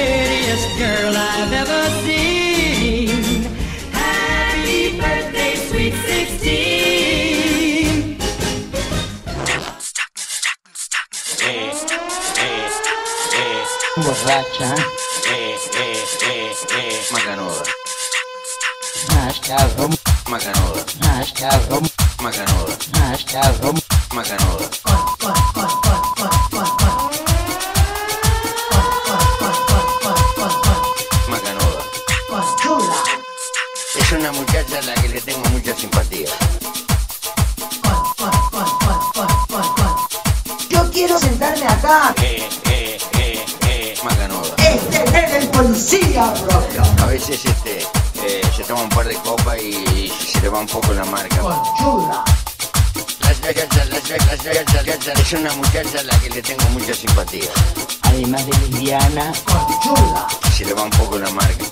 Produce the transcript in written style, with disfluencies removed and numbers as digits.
prettiest girl I've ever seen. Happy birthday, sweet 16. Borracha. Macanuda. Mascarro. Macanuda. Mascarro. Macanuda. Mascarro. Macanuda. Macanuda. Es una muchacha a la que le tengo mucha simpatía. Yo quiero sentarme acá. Macanuda. Este es el policía propio. A veces se toma un par de copas y se le va un poco la marca. Conchuda. Es una muchacha a la que le tengo mucha simpatía. Además de lesbiana. Conchuda. Se le va un poco la marca.